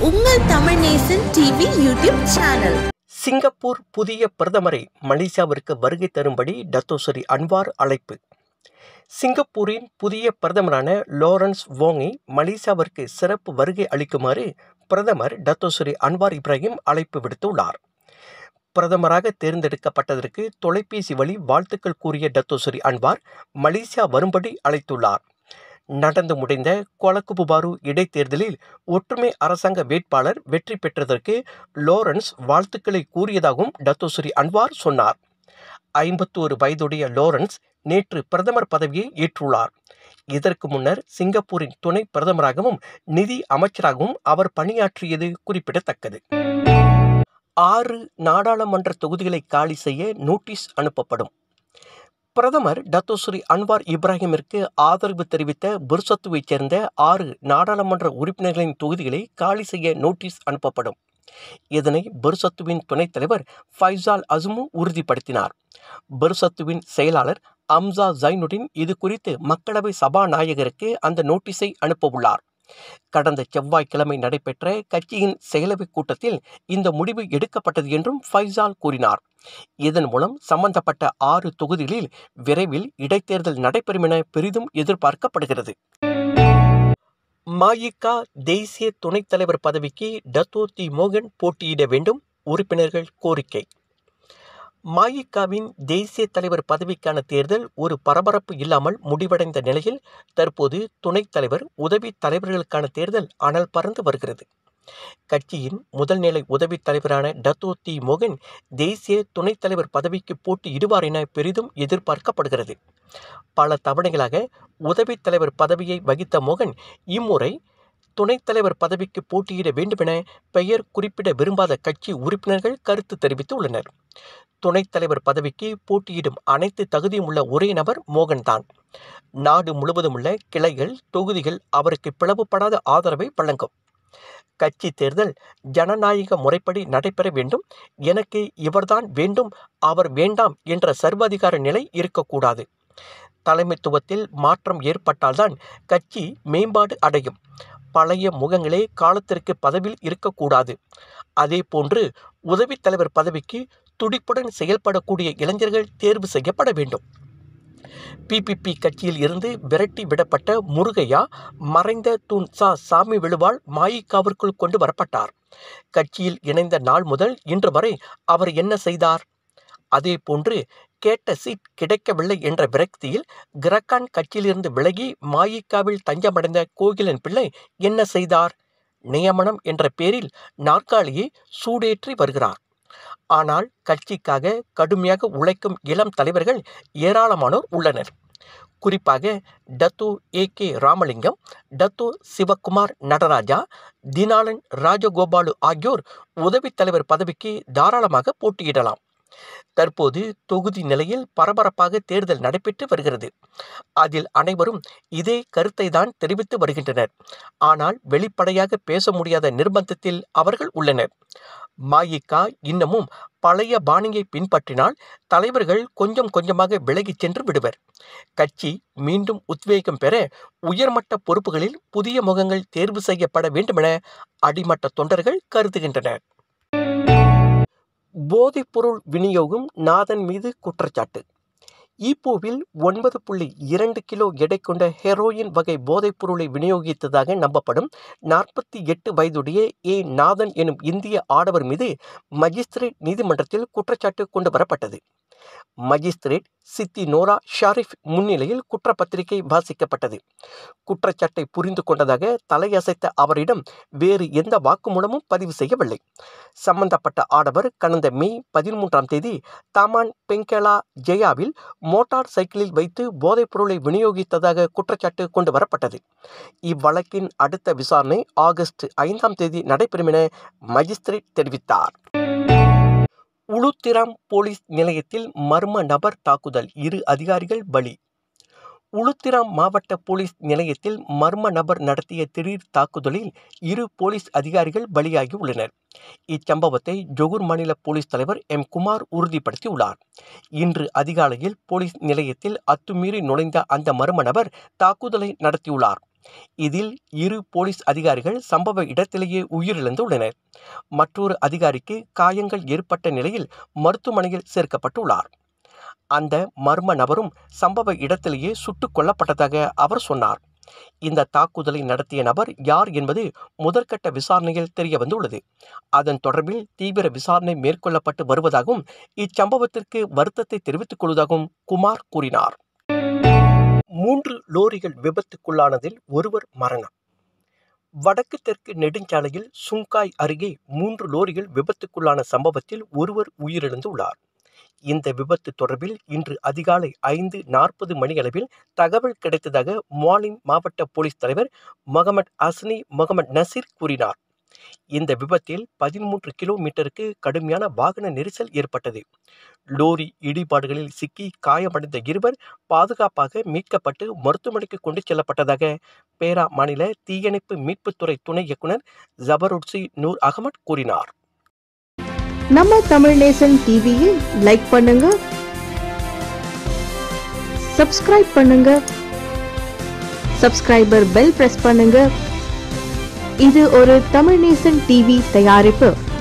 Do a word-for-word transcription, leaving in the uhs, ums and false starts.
உங்கள் Tamil Nesan TV YouTube channel. Singapore புதிய பிரதமரை மலேசியாவிற்கு வருகை தரும்படி டத்தோஸ்ரீ அன்வார் அழைப்பு. சிங்கப்பூரின் புதிய பிரதமரான லாரன்ஸ் வோங்கை மலேசியாவிற்கு சிறப்பு வருகை அளிக்குமாறு பிரதமர் டத்தோஸ்ரீ அன்வார் இப்ராஹிம் அழைப்பு விடுத்துள்ளார். பிரதமராக தேர்ந்தெடுக்கப்பட்டதற்கு தொலைபேசி வழி வாழ்த்துக்கள் கூறிய டத்தோஸ்ரீ அன்வார் மலேசியா வரும்படி அழைத்துள்ளார். நடந்து முடிந்த கொலக்குபுபாரு இடைத்தேர்தலில் ஒற்றுமை அரசாங்க வேட்பாளர் வெற்றி பெற்றதற்கு லாரன்ஸ் வாழ்த்துக்களை கூறியதாகவும் டத்தோஸ்ரீ அன்வார் சொன்னார். ஐம்பத்தோரு வயதுடைய லாரன்ஸ் நேற்று பிரதமர் பதவியை ஏற்றுள்ளார். இதற்கு முன்னர் சிங்கப்பூரின் துணை பிரதமராகவும் நிதி அமைச்சராகவும் அவர் பணியாற்றியது குறிப்பிடத்தக்கது. ஆறு நாடாளுமன்ற தொகுதிகளை காலி செய்ய நோட்டீஸ் அனுப்பப்படும். பிரதமர் டத்தோஸ்ரீ அன்வார் இப்ராஹிமிற்கு ஆதரவு தெரிவித்த புர்சத்துவைச் சேர்ந்த ஆறு நாடாளுமன்ற உறுப்பினர்களின் தொகுதிகளை காலி செய்ய நோட்டீஸ் அனுப்பப்படும். இதனை புர்சத்துவின் துணைத் தலைவர் ஃபைசால் அஸ்மு உறுதிப்படுத்தினார். புர்சத்துவின் செயலாளர் அம்சா ஜைனுடின் இது குறித்து மக்களவை சபாநாயகருக்கு அந்த நோட்டீஸை அனுப்பவுள்ளார். கடந்த செவ்வாய்க்கிழமை நடைபெற்ற கட்சியின் செயலவைக் கூட்டத்தில் இந்த முடிவு எடுக்கப்பட்டது என்றும் ஃபைசால் கூறினார். இதன் மூலம் சம்பந்தப்பட்ட ஆறு தொகுதிகளில் விரைவில் இடைத்தேர்தல் நடைபெறும் என பெரிதும் எதிர்பார்க்கப்படுகிறது. மஇகா தேசிய துணைத் தலைவர் பதவிக்கு டத்தோ தி மோகன் போட்டியிட வேண்டும், உறுப்பினர்கள் கோரிக்கை. மஇகாவின் தேசிய தலைவர் பதவிக்கான தேர்தல் ஒரு பரபரப்பு இல்லாமல் முடிவடைந்த நிலையில் தற்போது துணைத் தலைவர், உதவி தலைவர்களுக்கான தேர்தல் அனல் பறந்து வருகிறது. கட்சியின் முதல் நிலை உதவித் தலைவரான டத்தோ தி மோகன் தேசிய துணைத் தலைவர் பதவிக்கு போட்டியிடுவார் என பெரிதும் எதிர்பார்க்கப்படுகிறது. பல தவணைகளாக உதவித் தலைவர் பதவியை வகித்த மோகன் இம்முறை துணைத் தலைவர் பதவிக்கு போட்டியிட வேண்டுமென பெயர் குறிப்பிட விரும்பாத கட்சி உறுப்பினர்கள் கருத்து தெரிவித்துள்ளனர். துணைத் தலைவர் பதவிக்கு போட்டியிடும் அனைத்து தகுதியும் உள்ள ஒரே நபர் மோகன்தான். நாடு முழுவதும் உள்ள கிளைகள், தொகுதிகள் அவருக்கு பிளவுபடாத ஆதரவை வழங்கும். கட்சி தேர்தல் ஜனநாயக முறைப்படி நடைபெற வேண்டும். எனக்கு இவர்தான் வேண்டும், அவர் வேண்டாம் என்ற சர்வாதிகார நிலை இருக்கக்கூடாது. தலைமைத்துவத்தில் மாற்றம் ஏற்பட்டால்தான் கட்சி மேம்பாடு அடையும். பழைய முகங்களே காலத்திற்கு பதவியில் இருக்கக்கூடாது. அதே போன்று உதவித் தலைவர் பதவிக்கு துடிப்புடன் செயல்படக்கூடிய இளைஞர்கள் தேர்வு செய்யப்பட வேண்டும். பிபிபி கட்சியில் இருந்து விரட்டி விடப்பட்ட முருகையா மறைந்த தூன் சா சாமி விழுவால் மஇகாவிற்குள் கொண்டு வரப்பட்டார். கட்சியில் இணைந்த நாள் முதல் இன்று வரை அவர் என்ன செய்தார்? அதே போன்று கேட்ட சீட் கிடைக்கவில்லை என்ற விரக்தியில் கிரக்கான் கட்சியிலிருந்து விலகி மஇகாவில் தஞ்சமடைந்த கோகிலன் பிள்ளை என்ன செய்தார்? நியமனம் என்ற பேரில் நாற்காலியை சூடேற்றி வருகிறார். ஆனால் கட்சிக்காக கடுமையாக உழைக்கும் இளம் தலைவர்கள் ஏராளமானோர் உள்ளனர். குறிப்பாக Dato A K Ramalingam, Dato Sivakumar Nadaraja, Thinalan Rajagopalu ஆகியோர் உதவித் தலைவர் பதவிக்கு தாராளமாக போட்டியிடலாம். தற்போது தொகுதி நிலையில் பரபரப்பாக தேர்தல் நடைபெற்று வருகிறது. அதில் அனைவரும் இதே கருத்தை தான் தெரிவித்து வருகின்றனர். ஆனால் வெளிப்படையாக பேச முடியாத நிர்பந்தத்தில் அவர்கள் உள்ளனர். மஇகா இன்னமும் பழைய பாணியை பின்பற்றினால் தலைவர்கள் கொஞ்சம் கொஞ்சமாக விலகிச் சென்று விடுவர். கட்சி மீண்டும் உத்வேகம் பெற உயர்மட்ட பொறுப்புகளில் புதிய முகங்கள் தேர்வு செய்யப்பட வேண்டுமென அடிமட்ட தொண்டர்கள் கருதுகின்றனர். போதைப்பொருள் விநியோகம் நாதன் மீது குற்றச்சாட்டு. ஈப்போவில் ஒன்பது புள்ளி இரண்டு கிலோ எடை கொண்ட ஹெரோயின் வகை போதைப் பொருளை விநியோகித்ததாக நம்பப்படும் நாற்பத்தி எட்டு வயதுடைய ஏ நாதன் எனும் இந்திய ஆடவர் மீது மஜிஸ்திரேட் நீதிமன்றத்தில் குற்றச்சாட்டு கொண்டு வரப்பட்டது. மஜிஸ்திரேட் சித்தி நோரா ஷாரிஃப் முன்னிலையில் குற்றப்பத்திரிகை வாசிக்கப்பட்டது. குற்றச்சாட்டை புரிந்து கொண்டதாக தலையசைத்த அவரிடம் வேறு எந்த வாக்குமூலமும் பதிவு செய்யவில்லை. சம்பந்தப்பட்ட ஆடவர் கடந்த மே பதிமூன்றாம் தேதி தாமான் பெங்கேலா ஜெயாவில் மோட்டார் சைக்கிளில் வைத்து போதைப் பொருளை விநியோகித்ததாக குற்றச்சாட்டு கொண்டு வரப்பட்டது. இவ்வழக்கின் அடுத்த விசாரணை ஆகஸ்ட் ஐந்தாம் தேதி நடைபெறும் என மஜிஸ்திரேட் தெரிவித்தார். உளுத்திராம் போலீஸ் நிலையத்தில் மர்ம நபர் தாக்குதல், இரு அதிகாரிகள் பலி. உளுத்திராம் மாவட்ட போலீஸ் நிலையத்தில் மர்ம நபர் நடத்திய திடீர் தாக்குதலில் இரு போலீஸ் அதிகாரிகள் பலியாகி உள்ளனர். இச்சம்பவத்தை ஜொகூர் மாநில போலீஸ் தலைவர் எம் குமார் உறுதிப்படுத்தியுள்ளார். இன்று அதிகாலையில் போலீஸ் நிலையத்தில் அத்துமீறி நுழைந்த அந்த மர்ம நபர் தாக்குதலை நடத்தியுள்ளார். இதில் இரு போலீஸ் அதிகாரிகள் சம்பவ இடத்திலேயே உயிரிழந்துள்ளனர். மற்றொரு அதிகாரிக்கு காயங்கள் ஏற்பட்ட நிலையில் மருத்துவமனையில் சேர்க்கப்பட்டுள்ளார். அந்த மர்ம நபரும் சம்பவ இடத்திலேயே சுட்டுக் கொல்லப்பட்டதாக அவர் சொன்னார். இந்த தாக்குதலை நடத்திய நபர் யார் என்பது முதற்கட்ட விசாரணையில் தெரிய வந்துள்ளது. அதன் தொடர்பில் தீவிர விசாரணை மேற்கொள்ளப்பட்டு வருவதாகவும் இச்சம்பவத்திற்கு வருத்தத்தை தெரிவித்துக் கொள்வதாகவும் குமார் கூறினார். மூன்று லோரிகள் விபத்துக்குள்ளானதில் ஒருவர் மரணம். வடக்கு தெற்கு நெடுஞ்சாலையில் சுங்காய் அருகே மூன்று லோரிகள் விபத்துக்குள்ளான சம்பவத்தில் ஒருவர் உயிரிழந்துள்ளார். இந்த விபத்து தொடர்பில் இன்று அதிகாலை ஐந்து நாற்பது மணியளவில் தகவல் கிடைத்ததாக மோலிம் மாவட்ட போலீஸ் தலைவர் முகமது அஸ்னி முகமது நசீர் கூறினார். இந்த விபத்தில் பதிமூன்று கிலோமீட்டருக்கு கடுமையான வாகன நெரிசல் ஏற்பட்டது. லோரி இடிபாடுகளில் சிக்கி காயமடைந்த இருவர் பாதுகாப்பாக மீட்கப்பட்டு மருத்துவமனைக்கு கொண்டு செல்லப்பட்டதாக பேரா மாநில தீயணைப்பு மீட்புத்துறை துணை இயக்குனர் ஜபருட்சி நூர் அகமது கூறினார். நம்ம தமிழ் நேசன் டிவியில் லைக் பண்ணுங்க, சப்ஸ்கிரைப் பண்ணுங்க, சப்ஸ்கிரைபர் பெல் பிரஸ் பண்ணுங்க. இது ஒரு தமிழ் நேசன் டிவி தயாரிப்பு.